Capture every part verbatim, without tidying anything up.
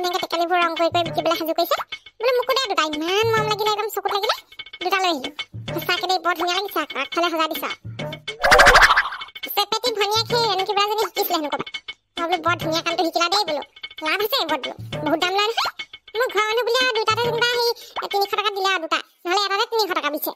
এনেকে টেকেলিবোৰ ৰং কৰি কৰি বিকিবলৈ সাজু কৰিছে বোলে মোকো দে দুটা ইমান মৰম লাগিলে একদম চকুত লাগিলে দুটা লৈ আহিলো সঁচাকে দেই বৰ ধুনীয়া লাগিছে আগফালে সজা দিছা চেপেটি ভনীয়া খেয়ে এনে কিবা যদি শিকিছিলে হেনো ক'বা মই বোলো বৰ ধুনীয়া কামটো শিকিলা দেই বোলো লাভ আছে এইবোৰ বোলো বহুত দাম লয় নহয় মোৰ ঘৰৰ মানুহ বুলি আৰু দুটাতে যেনিবা সেই তিনিশ টকা দিলে আৰু দুটা নহ'লে এটাতে তিনিশ টকা বিছে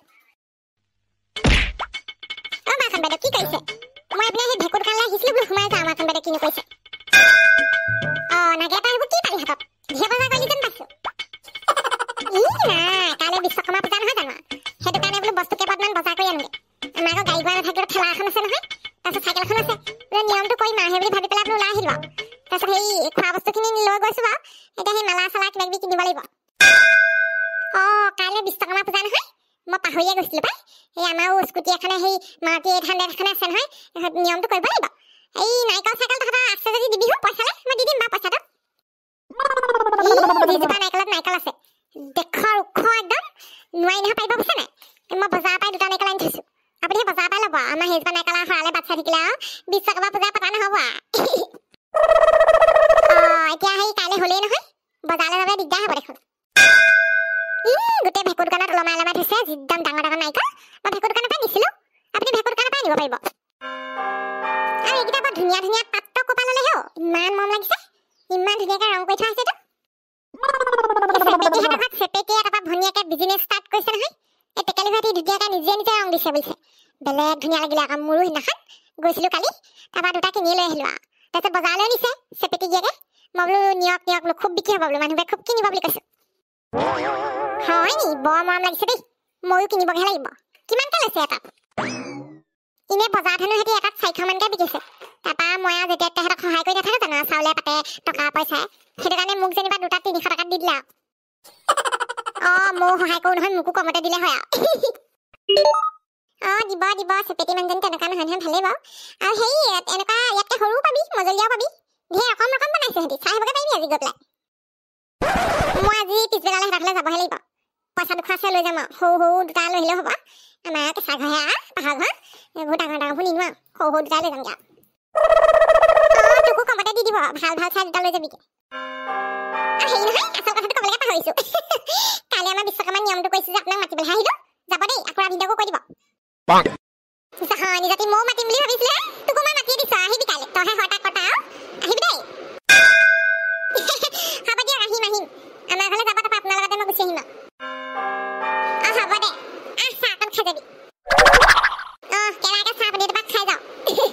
অ' মাখন বাইদেউ কি কৰিছে মই আপোনাৰ সেই ভেকুৰ দোকানলৈ আহিছিলোঁ বোলো সোমাই যাওঁ মাখন বাইদেউ কিনো কৰিছে অ' নাগে এটা এইবোৰ কি পালি হাতত ঢেৰ বজাৰ কৰিলি যেন পাইছোঁ ই নাই কাইলৈ বিশ্বকৰ্মা পূজা নহয় জানো সেইটো কাৰণে বোলো বস্তু কেইবাটামান বজাৰ কৰি আনোগে আমাৰ আকৌ গাড়ী গোৱা নাথাকিলেও ঠেলা এখন আছে নহয় তাৰপিছত চাইকেল এখন আছে বোলে নিয়মটো কৰিম আৰু সেই বুলি ভাবি পেলাই আপুনি ওলাই আহিলোঁ আৰু তাৰপিছত সেই খোৱা বস্তুখিনি লৈ গৈছোঁ বাৰু এতিয়া সেই মেলা চেলা কিবা কিবি কিনিব লাগিব অ' কাইলৈ বিশ্বকৰ্মা পূজা নহয় মই পাহৰিয়ে গৈছিলোঁ পাই এই আমাৰো স্কুটি এখনে সেই মাৰুতি এইট হাণ্ড্ৰেড এখনে আছে নহয় নিয়মটো কৰিব লাগিব এই নাৰিকল চাইকেল তহঁতৰ আছে যদি দিবি পইচালে মই দি দিম বাৰু পইচাটো যিজোপা নাৰিকলত নাৰিকল আছে দেখৰ ওখ একদম নোৱাৰি নহয় পাৰিব বুজিছে নাই মই বজাৰৰ পৰাই দুটা নাৰিকল আনি থৈছোঁ আপুনি সেই বজাৰৰ পৰাই ল'ব আমাৰ সেইজোপা নাৰিকল হৰালে বাট চাই থাকিলে আৰু বিশ্বকৰ্মা পূজা পতা নহ'ব আৰু অ' এতিয়া সেই কাইলৈ হ'লেই নহয় বজাৰলৈ যাবলৈ দিগদাৰ হ'ব দেখোন গোটেই ভেকুৰ দোকানত ওলমাই ওলমাই থৈছে একদম ডাঙৰ ডাঙৰ নাৰিকল মই ভেকুৰ দোকানৰ পৰা নিছিলোঁ আপুনি ভেকুৰ দোকানৰ পৰা নিব পাৰিব আৰু এইকেইটা বৰ ধুনীয়া ধুনীয়া পাত্ৰ ক'পা ল'লে হেও ইমান মৰম লাগিছে ইমান ধুনীয়াকৈ ৰং কৰি থোৱা আছে এইটো চেপেটিয়ে তাৰপৰা ভনীয়াকৈ বিজনেছ ষ্টাৰ্ট কৰিছে নহয় এই টেকেলি ভাটি ধুনীয়াকৈ নিজে নিজে ৰং দিছে বুলিছে বেলেগ ধুনীয়া লাগিলে আকৌ মোৰো সেইদিনাখন গৈছিলোঁ কালি তাৰপৰা দুটা কিনি লৈ আহিলোঁ আৰু তাৰপিছত বজাৰলৈ নিছে চেপেটি গিয়েকে মই বোলো নিয়ক নিয়ক বোলো খুব বিক্ৰী হ'ব বোলো মানুহবোৰে খুব কিনিব বুলি কৈছোঁ হয় নি বৰ মৰম লাগিছে দেই ময়ো কিনিবগৈহে লাগিব কিমানকৈ লৈছে এটাত এনেই বজাৰত হেনো সিহঁতি এটাত চাৰিশ মানকৈ বিকিছে তাৰপৰা মই আৰু যেতিয়া তেহেঁতক সহায় কৰি নাথাকোঁ জানো চাউলে পাতে টকা পইচাই সেইটো কাৰণে মোক যেনিবা দুটা তিনিশ টকাত দি দিলে আৰু অঁ ময়ো সহায় কৰোঁ নহয় মোকো কমতে দিলে হয় আৰু অঁ দিব দিব চেপেটি মানুহজনী তেনেকুৱা নহয় নহয় ভালেই বাৰু আৰু সেই এনেকুৱা ইয়াতকৈ সৰুও পাবি মজলীয়াও পাবি ঢেৰ ৰকম ৰকম বনাইছে সিহঁতি চাই আহিবগৈ পাৰিবি আজি গৈ পেলাই মই আজি পিছবেলালৈ সিহঁতৰ যাবহে লাগিব পইচা দুশ আছে লৈ যাম আৰু সৰু সৰু দুটা লৈ আহিলেও হ'ব আমাৰ কেঁচা ঘৰহে আৰু পাহাৰ ঘৰ এইবোৰ ডাঙৰ ডাঙৰবোৰ নিনো আৰু সৰু সৰু দুটা লৈ যামগৈ আৰু অঁ তোকো কমতে দি দিব ভাল ভাল চাই দুটা লৈ যাবিগৈ আৰু হেৰি নহয় আচল কথাটো ক'বলৈকে পাহৰিছোঁ কাইলৈ আমাৰ বিশ্বকৰ্মা নিয়মটো কৰিছোঁ যে আপোনাক মাতিবলৈ আহিলোঁ যাব দেই আকৌ ভিডিঅ'কো কৈ দিব জাহানি জাতি ময়ো মাতিম বুলি ভাবিছিলে তোকো মই মাতিয়ে দিছোঁ আহিবি কাইলৈ তইহে হৰ্তা কৰ্তা আৰু আহিবি দেই হ'ব দিয়ক আহিম আহিম আমাৰ ঘৰলৈ যাব তাৰপৰা আপোনাৰ লগতে মই গুচি আহিম আৰু অঁ হ'ব দে আহ চাহ অকণ খাই যাবি অঁ কেৰাকৈ চাহ পানী এটাপাক খাই যাওঁ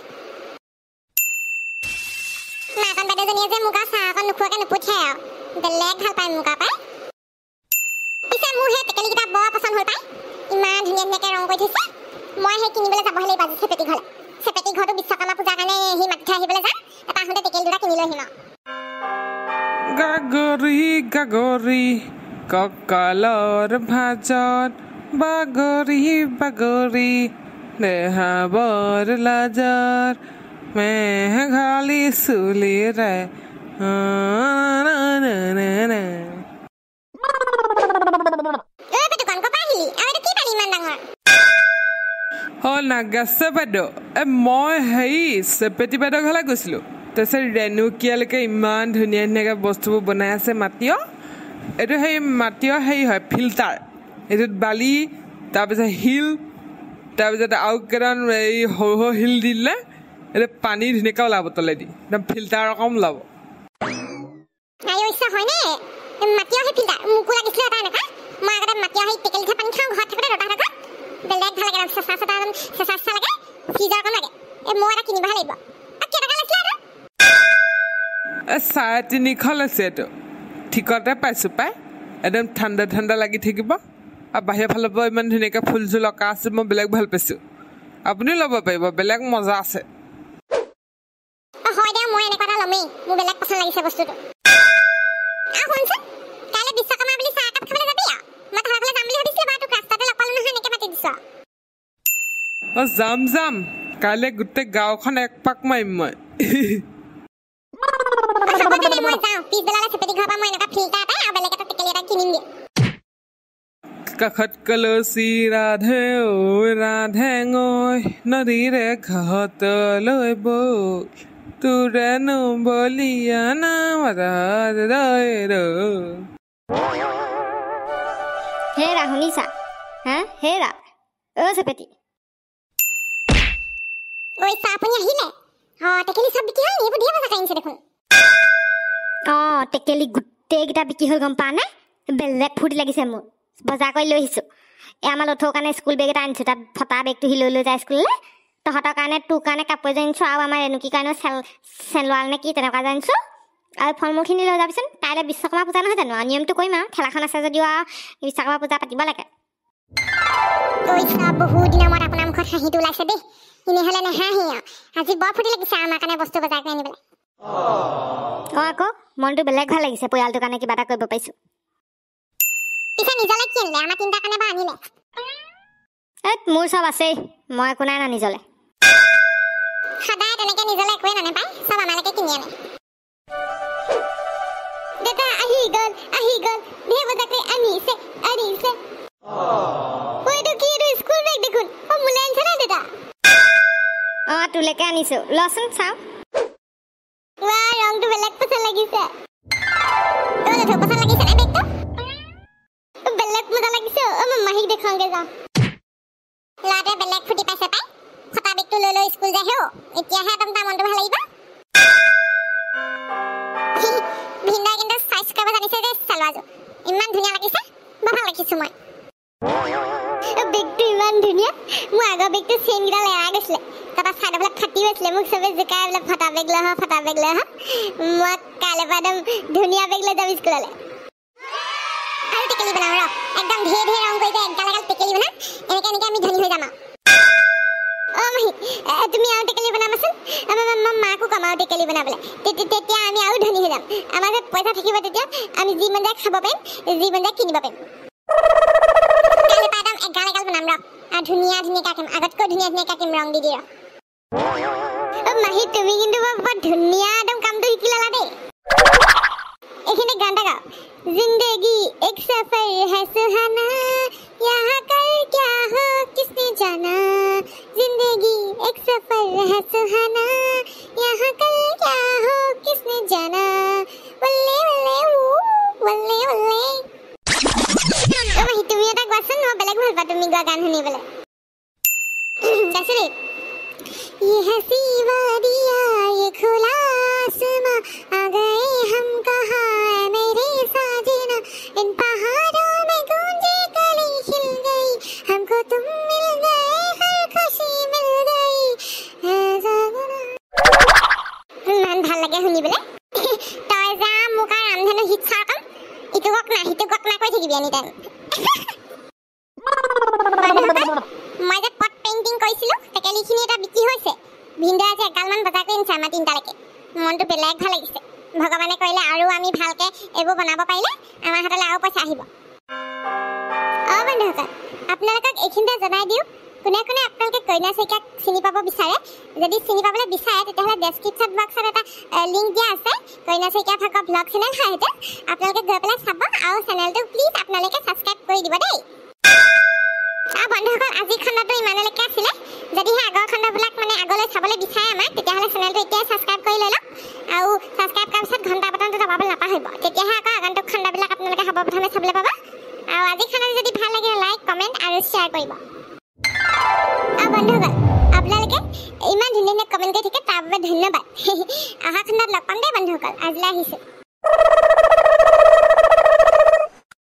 মাকন বাইদেউজনীয়ে যে মোক আৰু চাহ অকণ নোখোৱাকৈ নপঠিয়াই আৰু বেলেগ ভাল পায় মোক আৰু পাই পিছে মোৰ সেই টেকেলিকেইটা বৰ পচন্দ হ'ল পাই ইমান ধুনীয়া ধুনীয়াকৈ ৰং কৰি থৈছে মই সেই কিনিবলৈ যাবহে লাগিব আজি চেপেটি ঘৰলৈ চেপেটি ঘৰটো বিশ্বকৰ্মা পূজাৰ কাৰণে সি মাতি থৈ আহিবলৈ যাম তাৰপৰা আহোঁতে টেকেলি দুটা কিনি লৈ আহিম আৰু গাগৰি গাগৰি কঁকালৰ ভাজত বাগৰি বাগৰি দেহা বৰ লাজৰ মেঘালী চুলিৰে অঁ নাগাছে বাইদেউ এই মই হেৰি চেপেটি বাইদেউ ঘৰলৈ গৈছিলোঁ তাৰপিছত ৰেণুকীয়ালৈকে ইমান ধুনীয়া ধুনীয়াকৈ বস্তুবোৰ বনাই আছে মাটিৰ এইটো সেই মাটিৰ হেৰি হয় ফিল্টাৰ এইটোত বালি তাৰপিছত শিল তাৰপিছত আৰু কেইটামান এই সৰু সৰু শিল দি দিলে এইটো পানী ধুনীয়াকৈ ওলাব তলেদি একদম ফিল্টাৰ ৰকম ওলাব চাৰে তিনিশ লৈছে এইটো ঠিকতে পাইছোঁ পাই একদম ঠাণ্ডা ঠাণ্ডা লাগি থাকিব আৰু বাহিৰৰ ফালৰ পৰা ইমান ধুনীয়াকৈ ফুল চুল অঁকা আছে মই বেলেগ ভাল পাইছোঁ আপুনিও ল'ব পাৰিব বেলেগ মজা আছে অঁ যাম যাম কাইলৈ গোটেই গাঁওখন এক পাক মাৰিম মই কাষত কলচী ৰাধে ঐ ৰাধে ঐ নদীৰে ঘাটলৈ বৈ তুৰেনো বলিয়ানা মাদাদাইৰো হেৰা শুনিছা হা হেৰা অ চেপেটি ওই সাপুনি আহিলে হ টেকেলি সব বিকি হয় এইবোৰ দিয়া বজা কাইনছে দেখোন অ টেকেলি গুটেই গিটা বিকি হৈ গম পা না বেলেগ ফুটি লাগিছে মোৰ বজাৰ কৰি লৈ আহিছো এ আমাৰ লথৰ কাৰণে স্কুল বেগ এটা আনিছো তাত ফটা বেগটো হি লৈ লৈ যায় স্কুললৈ তহঁতৰ কাৰণে তোৰ কাৰণে কাপোৰ জানিছো আৰু আমাৰ এনুকি কাৰণে চেল চেলৱাল নে কি তেনেকুৱা জানিছো আৰু ফল মূলখিনি লৈ যাবিচোন কাইলৈ বিশ্বকৰ্মা পূজা নহয় জানো নিয়মটো কৰিম আৰু ঠেলাখন আছে যদিও বিশ্বকৰ্মা পূজা পাতিব লাগে কৈছা বহুত দিনৰ মূৰত আপোনাৰ মুখত হাঁহিটো ওলাইছে দেই এনেহ'লে নেহাঁহি আজি বৰ ফুটি লাগিছে আমাৰ কাৰণে বস্তু বজাৰ কৰি আনিবলৈ অঁ আকৌ মনটো বেলেগ ভাল লাগিছে পৰিয়ালটোৰ কাৰণে কিবা এটা কৰিব পাৰিছো পিছে নিজলৈ কি আনিলে আমাৰ তিনিটাৰ কাৰণে বা আনিলে এই মোৰ চব আছেই মই একো নাই না নিজলে সদায় তেনেকৈ নিজলৈ একোৱেই নানে পায় চব আমালৈকে কিনি আনে দেউতা আহি গ'ল আহি গ'ল ধেৰ বজাৰ কৰি আনিছে আনিছে ওইটো কি এইটো স্কুল বেগ দেখোন অ মোলে আনিছে না দেউতা অঁ তোলৈকে আনিছো লচোন চাওঁ ৱা ৰংটো বেলেগ পচন্দ লাগিছে তোৰ লথ পচন্দ লাগিছে নে বেগটো বেলেগ মজা লাগিছে অ মই মাহিক দেখাওঁগে যাওঁ ল'ৰাটোৱে বেলেগ ফুটি পাইছে পাই ফটা বেগটো লৈ লৈ স্কুল যায় হেও এতিয়াহে একদম তাৰ মনটো ভাল লাগিব ভিন্দাই কিন্তু চাইজ কৰিব জানিছে যে চালোৱাযোৰ ইমান ধুনীয়া লাগিছে বৰ ভাল লাগিছো মই বেগটো ইমান ধুনীয়া মোৰ আগৰ বেগটো চেইনকেইডাল এৰাই গৈছিলে তাৰপৰা চাইডবিলাক ফাটি গৈছিলে মোক চবে জোকাই বোলে ফটা বেগ লৈ আহা ফটা বেগ লৈ আহা মই কাইলৈ পৰা একদম ধুনীয়া বেগ লৈ যাম স্কুললৈ আৰু টেকেলি বনাওঁ ৰ একদম ধেৰ ধেৰ ৰং কৰি এগাল এগাল টেকেলি বনাম এনেকৈ এনেকৈ আমি ধনী হৈ যাম আৰু অ মাহী তুমি আৰু টেকেলি বনাবাচোন আমাৰ মাকো কম আৰু টেকেলি বনাবলৈ তেতিয়া আমি আৰু ধনী হৈ যাম আমাৰ যে পইচা থাকিব তেতিয়া আমি যি মন যায় খাব পাৰিম যি মন যায় কিনিব পাৰিম কাইলৈ পৰা একদম এগাল এগাল বনাম ৰ আৰু ধুনীয়া ধুনীয়া কাটিম আগতকৈ ধুনীয়া ধুনীয়া কাটিম ৰং দি দি ৰ মাহী তুমি কিন্তু বৰ ধুনীয়া একদম কামটো শিকি ল'লা দেই এইখিনি গান এটা গাওঁ जिंदगी एक सफर है सुहाना यहाँ कल क्या हो किसने जाना जिंदगी एक सफर है सुहाना यहाँ कल क्या हो किसने जाना वल्ले वल्ले वो वल्ले वल्ले ओ माही তুমি এটা গাছন মই বেলেগ ভাল পা তুমি গা গান শুনিবলৈ জাসরে ये हंसी वादियाँ ये खुला आसमां आ गए हम कहाँ मेरे साजना इन पहाड़ों में गूंजे कली खिल गई हमको तुम मिल गए हर खुशी मिल गई मान ভাল লাগে শুনিবলৈ তই যা মুকা ৰামধেনু হিট চাকম ইটো গক না হিটো গক না কৈ থাকিবি এনি টাইম মই যে পট পেইন্টিং কৰিছিলো টেকেলিখিনি এটা বিকি হৈছে ভিন্দা যে এগালমান বজাৰ কৰি আনিছে আমাৰ তিনিটালৈকে মনটো বেলেগ ভাল লাগিছে ভগৱানে কৰিলে আৰু আমি ভালকে এইবোৰ বনাব পাৰিলে আমাৰ হাতলৈ আৰু পইচা আহিব অ বন্ধুসকল আপোনালোকক এইখিনিতে জনাই দিওঁ কোনে কোনে আপোনালোকে কইনা সৈকিয়াক চিনি পাব বিচাৰে যদি চিনি পাবলৈ বিচাৰে তেতিয়াহ'লে ডেছক্ৰিপশ্যন বক্সত এটা লিংক দিয়া আছে কইনা সৈকিয়া ভাগৰ ব্লগ চেনেল হয় সেইটো আপোনালোকে গৈ পেলাই চাব আৰু চেনেলটো প্লিজ আপোনালোকে ছাবস্ক্ৰাইব কৰি দিব দেই আ বন্ধুসকল আজি খণ্ডটো ইমানলৈকে আছিলে যদিহে আগৰ খণ্ডবিলাক মানে আগলৈ চাবলৈ বিচাৰে আমাক তেতিয়াহ'লে চেনেলটো এতিয়াই ছাবস্ক্ৰাইব কৰি লৈ লওক আৰু ছাবস্ক্ৰাইব কৰাৰ পিছত ঘণ্টা বটনটো দবাবলৈ নাপাহৰিব তেতিয়াহে আকৌ আগন্তুক খণ্ডবিলাক আপোনালোকে সৰ্বপ্ৰথমে চাবলৈ পাব আৰু আজি খণ্ডটো যদি ভাল লাগিলে লাইক কমেণ্ট আৰু শ্বেয়াৰ কৰিব আৰু বন্ধুসকল আপোনালোকে ইমান ধুনীয়া ধুনীয়া কমেণ্ট কৰি থাকে তাৰ বাবে ধন্যবাদ অহা খণ্ডত লগ পাম দেই বন্ধুসকল আজিলৈ আহিছোঁ